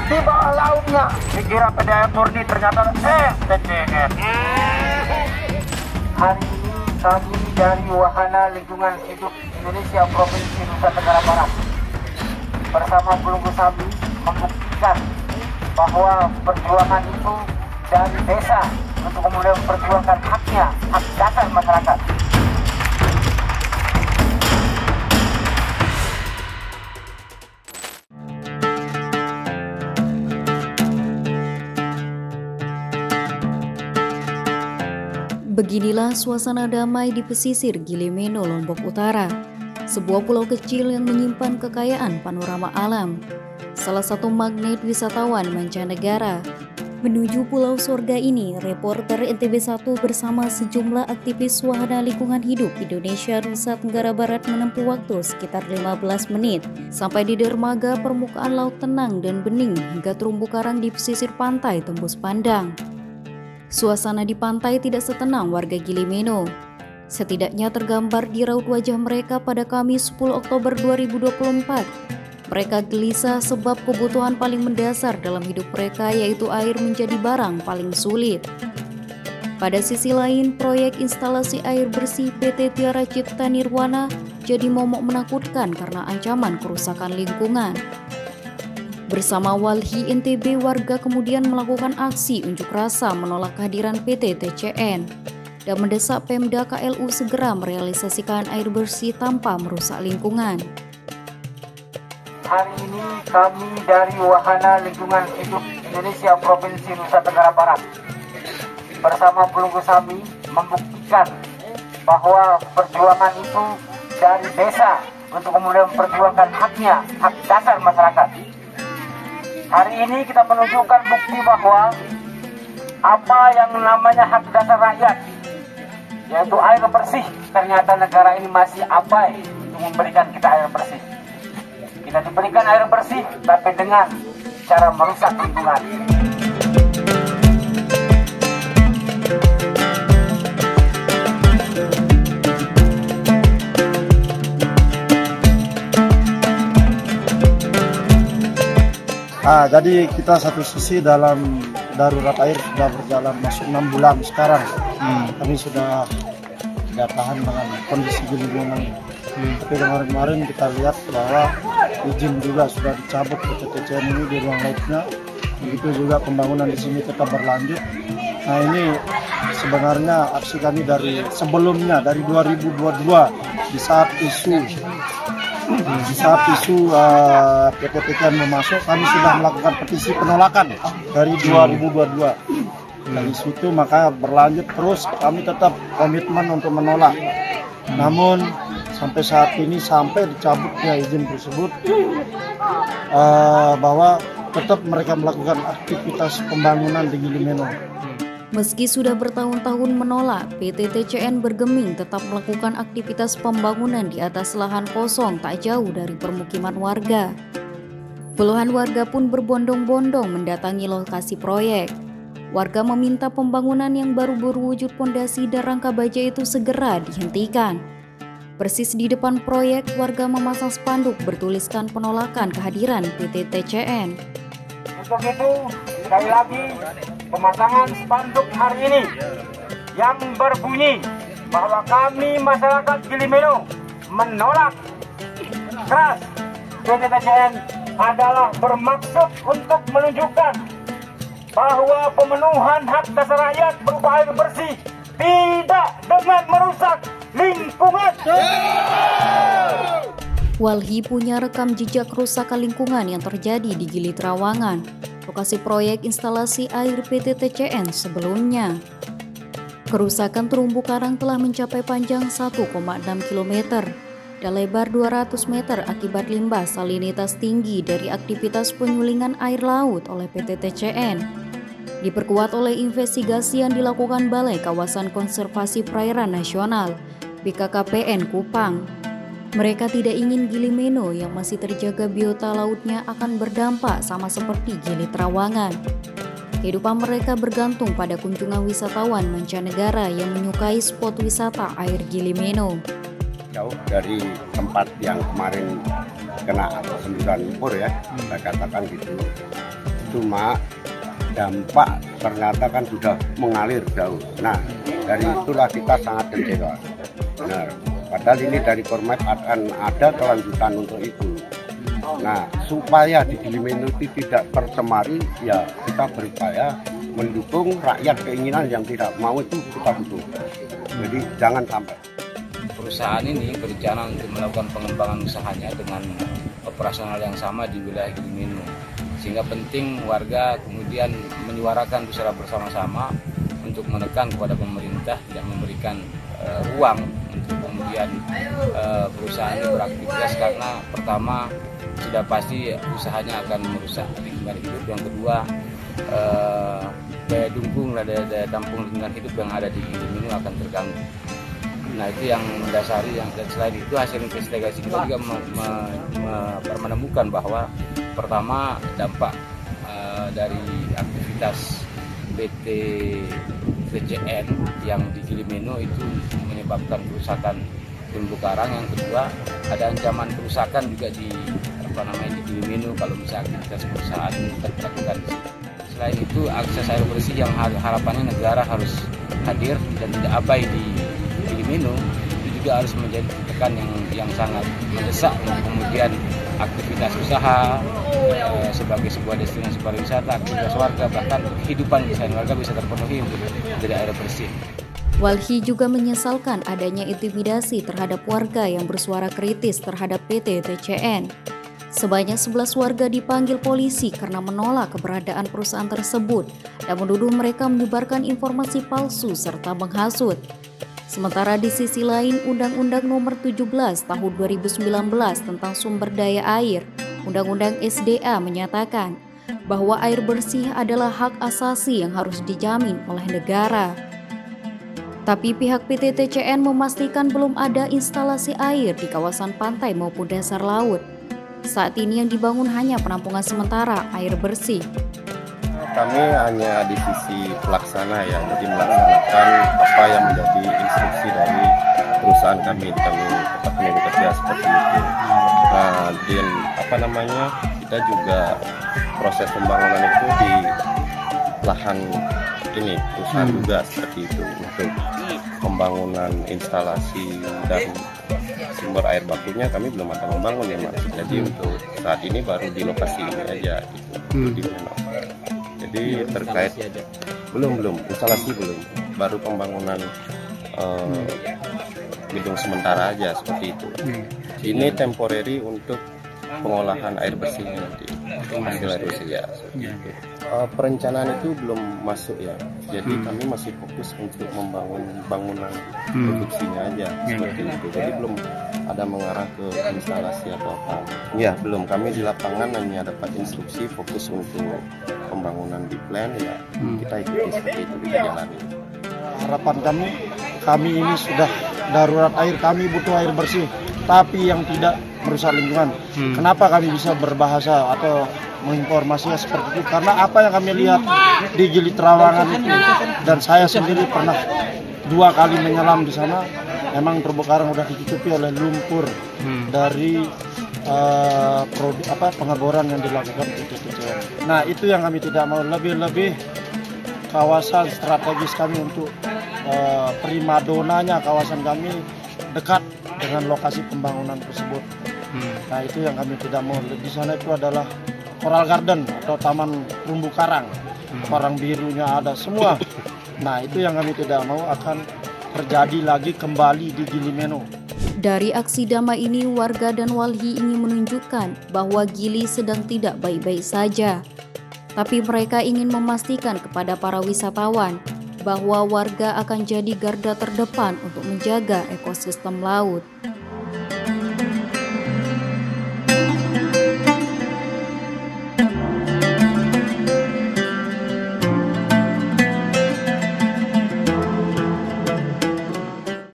di bawah lautnya. Dikira PDAM murni, ternyata TCN. Hari ini kami dari Wahana Lingkungan Hidup Indonesia Provinsi Nusa Tenggara Barat bersama Pelunggu Sabi membuktikan bahwa perjuangan itu dari desa untuk kemudian memperjuangkan haknya, hak dasar masyarakat. Beginilah suasana damai di pesisir Gili Meno, Lombok Utara, sebuah pulau kecil yang menyimpan kekayaan panorama alam. Salah satu magnet wisatawan mancanegara. Menuju pulau surga ini, reporter NTB1 bersama sejumlah aktivis Wahana Lingkungan Hidup Indonesia Nusa Tenggara Barat menempuh waktu sekitar 15 menit sampai di dermaga permukaan laut tenang dan bening hingga terumbu karang di pesisir pantai tembus pandang. Suasana di pantai tidak setenang warga Gili Meno. Setidaknya tergambar di raut wajah mereka pada Kamis 10 Oktober 2024. Mereka gelisah sebab kebutuhan paling mendasar dalam hidup mereka yaitu air menjadi barang paling sulit. Pada sisi lain, proyek instalasi air bersih PT Tiara Cipta Nirwana jadi momok menakutkan karena ancaman kerusakan lingkungan. Bersama Walhi NTB, warga kemudian melakukan aksi unjuk rasa menolak kehadiran PT TCN dan mendesak Pemda KLU segera merealisasikan air bersih tanpa merusak lingkungan. Hari ini kami dari Wahana Lingkungan Hidup Indonesia Provinsi Nusa Tenggara Barat bersama Pelunggu Sabi membuktikan bahwa perjuangan itu dari desa untuk kemudian memperjuangkan haknya, hak dasar masyarakat. Hari ini kita menunjukkan bukti bahwa apa yang namanya hak dasar rakyat, yaitu air bersih, ternyata negara ini masih abai untuk memberikan kita air bersih. Kita diberikan air bersih, tapi dengan cara merusak lingkungan. Jadi kita satu sisi dalam darurat air sudah berjalan masuk 6 bulan sekarang. Kami sudah tidak tahan dengan kondisi Gili Meno. Tapi kemarin kita lihat bahwa izin juga sudah dicabut PT TCN ini di ruang lautnya. Begitu juga pembangunan di sini tetap berlanjut. Nah, ini sebenarnya aksi kami dari sebelumnya, dari 2022 di saat isu PT TCN memasuk, kami sudah melakukan petisi penolakan dari 2022. Dari situ maka berlanjut terus, kami tetap komitmen untuk menolak. Namun sampai saat ini, sampai dicabutnya izin tersebut, bahwa tetap mereka melakukan aktivitas pembangunan di Gili Meno. Meski sudah bertahun-tahun menolak, PT TCN bergeming tetap melakukan aktivitas pembangunan di atas lahan kosong tak jauh dari permukiman warga. Puluhan warga pun berbondong-bondong mendatangi lokasi proyek. Warga meminta pembangunan yang baru berwujud pondasi dan rangka baja itu segera dihentikan. Persis di depan proyek, warga memasang spanduk bertuliskan penolakan kehadiran PT TCN. Untuk itu, sekali lagi, pemasangan spanduk hari ini yang berbunyi bahwa kami masyarakat Gili Meno menolak keras PT TCN adalah bermaksud untuk menunjukkan bahwa pemenuhan hak dasar rakyat berupa air bersih tidak dengan merusak lingkungan. Walhi punya rekam jejak kerusakan lingkungan yang terjadi di Gili Trawangan, lokasi proyek instalasi air PT TCN sebelumnya. Kerusakan terumbu karang telah mencapai panjang 1,6 km dan lebar 200 meter akibat limbah salinitas tinggi dari aktivitas penyulingan air laut oleh PT TCN. Diperkuat oleh investigasi yang dilakukan Balai Kawasan Konservasi Perairan Nasional BKKPN Kupang. Mereka tidak ingin Gili Meno yang masih terjaga biota lautnya akan berdampak sama seperti Gili Trawangan. Kehidupan mereka bergantung pada kunjungan wisatawan mancanegara yang menyukai spot wisata air Gili Meno. Jauh dari tempat yang kemarin kena semburan lumpur ya, saya katakan gitu. Cuma dampak ternyata kan sudah mengalir jauh. Nah, dari itulah kita sangat kecewa. Nah, padahal ini dari Kormap akan ada kelanjutan untuk itu. Nah, supaya di Gili Meno itu tidak tercemari, ya kita berupaya mendukung rakyat. Keinginan yang tidak mau itu kita dukung. Jadi jangan sampai. Perusahaan ini berencana untuk melakukan pengembangan usahanya dengan operasional yang sama di wilayah Gili Meno. Sehingga penting warga kemudian menyuarakan secara bersama-sama untuk menekan kepada pemerintah tidak memberikan ruang untuk kemudian perusahaan ini beraktivitas, karena pertama sudah pasti usahanya akan merusak lingkungan hidup. Yang kedua, daya dukung, daya tampung lingkungan hidup yang ada di Gili Meno akan terganggu. Nah, itu yang mendasari. Dan selain itu hasil investigasi kita juga menemukan bahwa pertama dampak dari aktivitas PT TCN yang di Gili Meno itu menyebabkan kerusakan terumbu karang. Yang kedua, ada ancaman kerusakan juga di Gili Meno kalau misalnya aktivitas perusahaan dilakukan. Selain itu, akses air bersih yang harapannya negara harus hadir dan tidak abai di Gili Meno itu juga harus menjadi tekan yang sangat mendesak untuk kemudian aktivitas usaha sebagai sebuah destinasi pariwisata, aktivitas warga, bahkan kehidupan warga bisa terpenuhi untuk dari air bersih. Walhi juga menyesalkan adanya intimidasi terhadap warga yang bersuara kritis terhadap PT TCN. Sebanyak 11 warga dipanggil polisi karena menolak keberadaan perusahaan tersebut dan menuduh mereka menyebarkan informasi palsu serta menghasut. Sementara di sisi lain, Undang-Undang Nomor 17 Tahun 2019 tentang Sumber Daya Air, Undang-Undang SDA menyatakan bahwa air bersih adalah hak asasi yang harus dijamin oleh negara. Tapi pihak PT TCN memastikan belum ada instalasi air di kawasan pantai maupun dasar laut. Saat ini yang dibangun hanya penampungan sementara air bersih. Kami hanya di sisi pelaksana ya, jadi melaksanakan apa yang menjadi instruksi dari perusahaan kami tetap bekerja seperti itu. Nah, dan kita juga proses pembangunan itu di lahan ini perusahaan juga seperti itu untuk pembangunan instalasi dan sumber air bakunya kami belum akan membangun ya Mas. Jadi untuk saat ini baru di lokasi ini aja gitu, di Meno. Jadi terkait belum instalasi belum, baru pembangunan gedung sementara aja seperti itu. Ini temporary untuk pengolahan air bersihnya nanti, hasil air bersih ya. Perencanaan itu belum masuk ya, jadi kami masih fokus untuk membangun bangunan produksinya aja seperti itu. Jadi belum ada mengarah ke instalasi atau apa. Ya belum, kami di lapangan hanya dapat instruksi fokus untuk pembangunan di plan ya, kita ikuti seperti itu, kita jalani. Harapan kami ini sudah darurat air, kami butuh air bersih, tapi yang tidak merusak lingkungan. Kenapa kami bisa berbahasa atau menginformasinya seperti itu? Karena apa yang kami lihat di Gili Trawangan itu, dan saya sendiri pernah 2 kali menyelam di sana, memang terumbu karang sudah ditutupi oleh lumpur dari pengeboran yang dilakukan PT TCN. Nah, itu yang kami tidak mau. Lebih-lebih kawasan strategis kami untuk primadonanya kawasan kami dekat dengan lokasi pembangunan tersebut. Nah, itu yang kami tidak mau. Di sana itu adalah Coral Garden atau taman terumbu karang, karang birunya ada semua. Nah, itu yang kami tidak mau akan terjadi lagi kembali di Gili Meno. Dari aksi damai ini, warga dan Walhi ingin menunjukkan bahwa Gili sedang tidak baik-baik saja. Tapi mereka ingin memastikan kepada para wisatawan bahwa warga akan jadi garda terdepan untuk menjaga ekosistem laut.